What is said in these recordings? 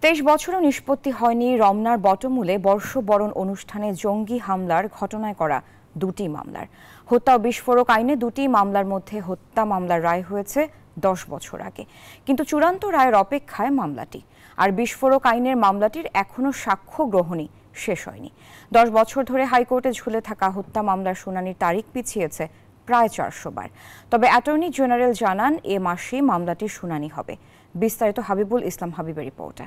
23 বছরও নিষ্পত্তি হয়নি রমনার বটমূলে বর্ষবরণ অনুষ্ঠানে জঙ্গি হামলার ঘটনায় করা দুটি মামলার। হত্যা ও বিস্ফোরক আইনে দুটি মামলার মধ্যে হত্যা মামলার রায় হয়েছে 10 বছর আগে, কিন্তু চূড়ান্ত রায়ের অপেক্ষায় মামলাটি। আর বিস্ফোরক আইনের মামলাটির এখনো সাক্ষ্য গ্রহণই শেষ হয়নি। 10 বছর ধরে হাইকোর্টে ঝুলে থাকা হত্যা মামলার শুনানির তারিখ পিছিয়েছে প্রায় 400 বার। তবে অ্যাটর্নি জেনারেল জানান এ মাসেই মামলাটির শুনানি হবে। বিস্তারিত হাবিবুল ইসলাম হাবিবের রিপোর্টে।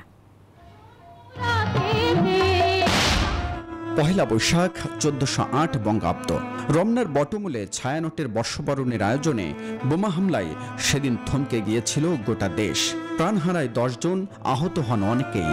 পহেলা বৈশাখ 1408 বঙ্গাব্দ। রমনার বটমূলে ছায়ানটের বর্ষবরণের আয়োজনে বোমা হামলায় সেদিন থমকে গিয়েছিল গোটা দেশ। প্রাণ হারায় 10 জন, আহত হন অনেকেই।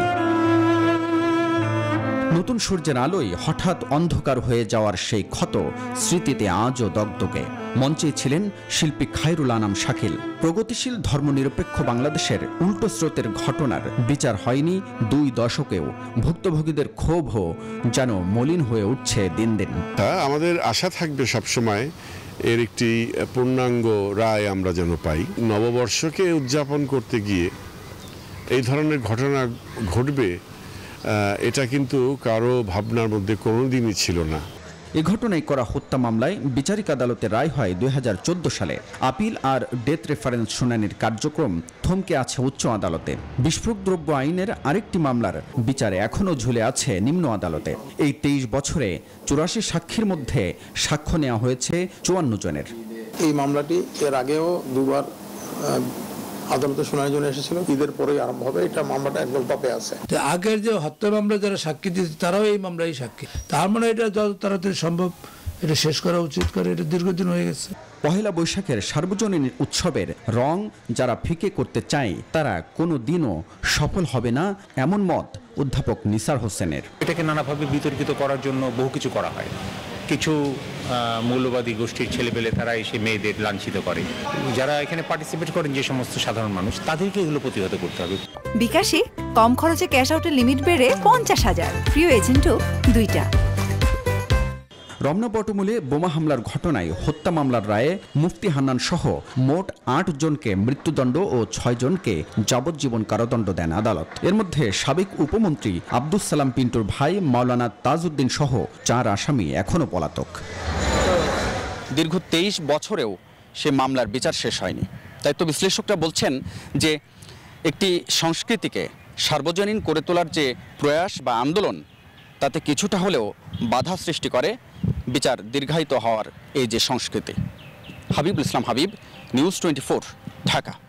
নতুন সূর্যের আলোয় হঠাৎ অন্ধকার হয়ে যাওয়ার সেই ক্ষত স্মৃতিতে আজও দগদগে। মঞ্চে ছিলেন শিল্পী খায়রুল আনাম শাকিল। প্রগতিশীল ধর্মনিরপেক্ষ বাংলাদেশের উল্টো স্রোতের ঘটনার বিচার হয়নি 2 দশকেও। ভুক্তভোগীদের ক্ষোভও যেন মলিন হয়ে উঠছে দিন দিন। আমাদের আশা থাকবে সবসময় এর একটি পূর্ণাঙ্গ রায় আমরা যেন পাই। নববর্ষকে উদযাপন করতে গিয়ে এই ধরনের ঘটনা ঘটবে এটা কিন্তু কারো ভাবনার মধ্যে কোনোদিনই ছিল না। এ ঘটনায় করা হত্যা মামলায় বিচারিক আদালতে রায় হয় 2014 সালে। আপিল আর ডেথ রেফারেন্স শুনানির কার্যক্রম থমকে আছে উচ্চ আদালতে। বিস্ফোরক দ্রব্য আইনের আরেকটি মামলার বিচারে এখনও ঝুলে আছে নিম্ন আদালতে। এই 23 বছরে 84 সাক্ষীর মধ্যে সাক্ষ্য নেওয়া হয়েছে 54 জনের। এই মামলাটি এর আগেও দুবার আদালতে শুনানির জন্য এসেছিল। ঈদের পরেই আরম্ভ হবে। এটা মামলাটা একদম টপে আছে। আগের যে হত্যা মামলা যারা সাক্ষী দিচ্ছে তারাও এই মামলায় সাক্ষী। তার মানে এটা যত তাড়াতাড়ি সম্ভব এটা শেষ করা উচিত, করে এটা দীর্ঘদিন হয়ে গেছে। পহেলা বৈশাখের সার্বজনীন উৎসবের রং যারা ফিকে করতে চায় তারা কোনো দিনও সফল হবে না, এমন মত অধ্যাপক নিসার হোসেনের। এটাকে নানাভাবে বিতর্কিত করার জন্য বহু কিছু করা হয়। কিছু মৌলবাদী গোষ্ঠীর ছেলেপেলে তারা এসে মেয়েদের লাঞ্ছিত করে। যারা এখানে পার্টিসিপেট করেন যে সমস্ত সাধারণ মানুষ, তাদেরকে এগুলো প্রতিহত করতে হবে। বিকাশে কম খরচে ক্যাশ আউটের লিমিট বেড়ে 50,000, প্রিয় এজেন্টও 2টা। রমনা বটমূলে বোমা হামলার ঘটনায় হত্যা মামলার রায়ে মুফতি হান্নান সহ মোট 8 জনকে মৃত্যুদণ্ড ও 6 জনকে যাবজ্জীবন কারাদণ্ড দেন আদালত। এর মধ্যে সাবেক উপমন্ত্রী আব্দুস সালাম পিন্টুর ভাই মাওলানা তাজউদ্দিন সহ 4 আসামি এখনও পলাতক। দীর্ঘ 23 বছরেও সে মামলার বিচার শেষ হয়নি। তাই তো বিশ্লেষকরা বলছেন যে একটি সংস্কৃতিকে সার্বজনীন করে তোলার যে প্রয়াস বা আন্দোলন, তাতে কিছুটা হলেও বাধা সৃষ্টি করে বিচার দীর্ঘায়িত হওয়ার এই যে সংস্কৃতি। হাবিবুল ইসলাম হাবিব, নিউজ 24, ঢাকা।